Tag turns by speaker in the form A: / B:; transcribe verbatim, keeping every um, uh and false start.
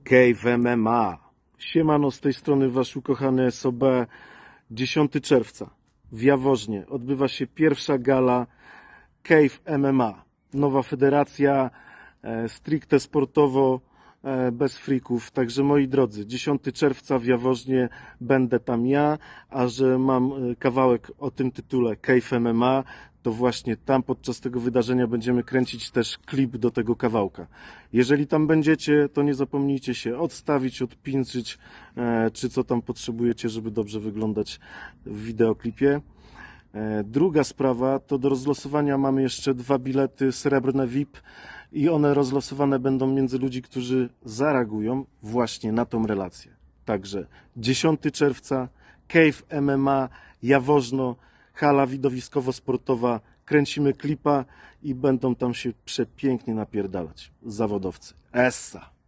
A: Cave M M A. Siemano, z tej strony wasz ukochany S O B. dziesiątego czerwca w Jaworznie odbywa się pierwsza gala Cave M M A. Nowa federacja, e, stricte sportowo, e, bez frików. Także moi drodzy, dziesiątego czerwca w Jaworznie będę tam ja, a że mam kawałek o tym tytule Cave M M A, to właśnie tam podczas tego wydarzenia będziemy kręcić też klip do tego kawałka. Jeżeli tam będziecie, to nie zapomnijcie się odstawić, odpinczyć, e, czy co tam potrzebujecie, żeby dobrze wyglądać w wideoklipie. E, druga sprawa, to do rozlosowania mamy jeszcze dwa bilety srebrne V I P i one rozlosowane będą między ludzi, którzy zareagują właśnie na tą relację. Także dziesiątego czerwca, Cave M M A, Jaworzno, hala widowiskowo-sportowa, kręcimy klipa i będą tam się przepięknie napierdalać zawodowcy. Essa!